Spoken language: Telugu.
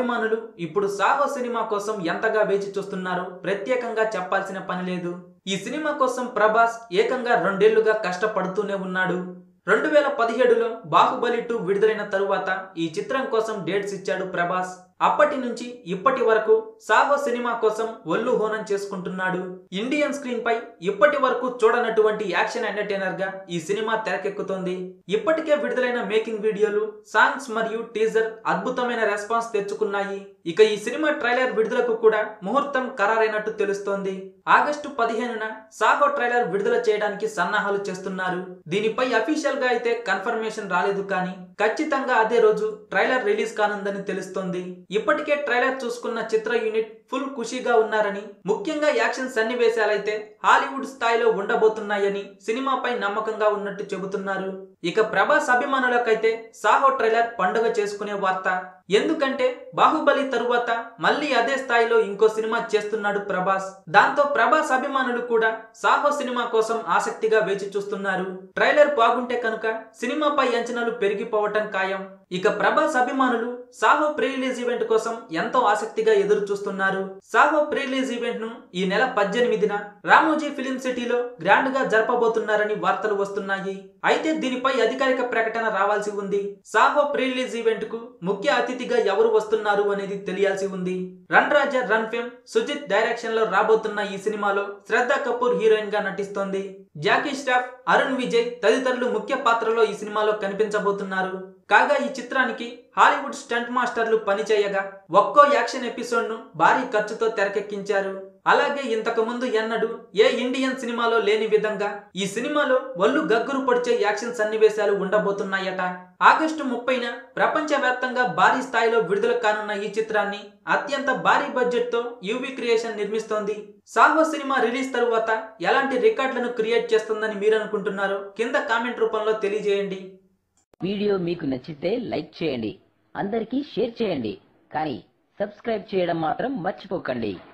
అభిమానులు ఇప్పుడు సాహో సినిమా కోసం ఎంతగా వేచి చూస్తున్నారో ప్రత్యేకంగా చెప్పాల్సిన పని లేదు. ఈ సినిమా కోసం ప్రభాస్ ఏకంగా 2 ఏళ్లుగా కష్టపడుతూనే ఉన్నాడు. 2017లో బాహుబలి 2 విడుదలైన తరువాత ఈ చిత్రం కోసం డేట్స్ ఇచ్చాడు ప్రభాస్. అప్పటి నుంచి ఇప్పటి వరకు సాహో సినిమా కోసం ఒళ్ళు హోనం చేసుకుంటున్నాడు. ఇండియన్ స్క్రీన్ పై ఇప్పటి వరకు చూడనటువంటి యాక్షన్ ఎంటర్టైనర్ గా ఈ సినిమా తెరకెక్కుతోంది. ఇప్పటికే విడుదలైన మేకింగ్ వీడియోలు, సాంగ్స్ మరియు టీజర్ అద్భుతమైన రెస్పాన్స్ తెచ్చుకున్నాయి. ఇక ఈ సినిమా ట్రైలర్ విడుదలకు కూడా ముహూర్తం ఖరారైనట్టు తెలుస్తోంది. ఆగస్టు 15న సాహో ట్రైలర్ విడుదల చేయడానికి సన్నాహాలు చేస్తున్నారు. దీనిపై అఫీషియల్ గా అయితే కన్ఫర్మేషన్ రాలేదు, కానీ ఖచ్చితంగా అదే రోజు ట్రైలర్ రిలీజ్ కానుందని తెలుస్తోంది. ఇప్పటికే ట్రైలర్ చూసుకున్న చిత్ర యూనిట్ ఫుల్ ఖుషీగా ఉన్నారని, ముఖ్యంగా యాక్షన్ సన్నివేశాలైతే హాలీవుడ్ స్థాయిలో ఉండబోతున్నాయని సినిమాపై నమ్మకంగా ఉన్నట్టు చెబుతున్నారు. ఇక ప్రభాస్ అభిమానులకైతే సాహో ట్రైలర్ పండుగ చేసుకునే వార్త. ఎందుకంటే బాహుబలి తరువాత మళ్ళీ అదే స్థాయిలో ఇంకో సినిమా చేస్తున్నాడు ప్రభాస్. దాంతో ప్రభాస్ అభిమానులు కూడా సాహో సినిమా కోసం ఆసక్తిగా వేచి చూస్తున్నారు. ట్రైలర్ బాగుంటే కనుక సినిమాపై అంచనాలు పెరిగిపోవటం ఖాయం. ఇక ప్రభాస్ అభిమానులు సాహో ప్రీ రిలీజ్ ఈవెంట్ కోసం ఎంతో ఆసక్తిగా ఎదురు చూస్తున్నారు. సాహో ప్రీ రిలీజ్ ఈవెంట్ ను ఈ నెల 18న రామోజీ ఫిలిం సిటీలో గ్రాండ్ గా జరపబోతున్నారని వార్తలు వస్తున్నాయి. అయితే దీనిపై అధికారిక ప్రకటన రావాల్సి ఉంది. సాహో ప్రీ రిలీజ్ ఈవెంట్ కు ముఖ్య అతిథిగా ఎవరు వస్తున్నారు అనేది తెలియాల్సి ఉంది. Run Raja run fame Sujeeth direction లో రాబోతున్న ఈ సినిమాలో శ్రద్ధా కపూర్ హీరోయిన్ గా నటిస్తోంది. జాకీ ష్రాఫ్, అరుణ్ విజయ్ తదితరులు ముఖ్య పాత్రలో ఈ సినిమాలో కనిపించబోతున్నారు. కాగా ఈ చిత్రానికి హాలీవుడ్ స్టంట్ మాస్టర్లు పనిచేయగా ఒక్కో యాక్షన్ ఎపిసోడ్ ను భారీ ఖర్చుతో తెరకెక్కించారు. అలాగే ఇంతకు ముందు ఎన్నడూ ఏ ఇండియన్ సినిమాలో లేని విధంగా ఈ సినిమాలో ఒళ్ళు గగ్గురు పొడిచే యాక్షన్ సన్నివేశాలు ఉండబోతున్నాయట. ఆగస్టు 30న ప్రపంచవ్యాప్తంగా భారీ స్థాయిలో విడుదల కానున్న ఈ చిత్రాన్ని అత్యంత భారీ బడ్జెట్ తో యూవీ క్రియేషన్ నిర్మిస్తోంది. సాహో సినిమా రిలీజ్ తరువాత ఎలాంటి రికార్డులను క్రియేట్ చేస్తుందని మీరు అనుకుంటున్నారో కింద కామెంట్ రూపంలో తెలియజేయండి. వీడియో మీకు నచ్చితే లైక్ చేయండి, అందరికీ షేర్ చేయండి, కానీ సబ్స్క్రైబ్ చేయడం మాత్రం మర్చిపోకండి.